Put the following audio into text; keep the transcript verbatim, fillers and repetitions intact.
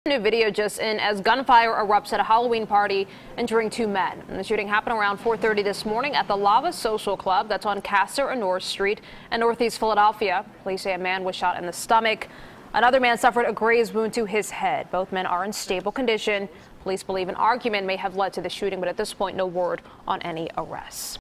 New video just in as gunfire erupts at a Halloween party, injuring two men. And the shooting happened around four thirty this morning at the Lava Social Club that's on Castor and North Street in Northeast Philadelphia. Police say a man was shot in the stomach. Another man suffered a grazed wound to his head. Both men are in stable condition. Police believe an argument may have led to the shooting, but at this point, no word on any arrests.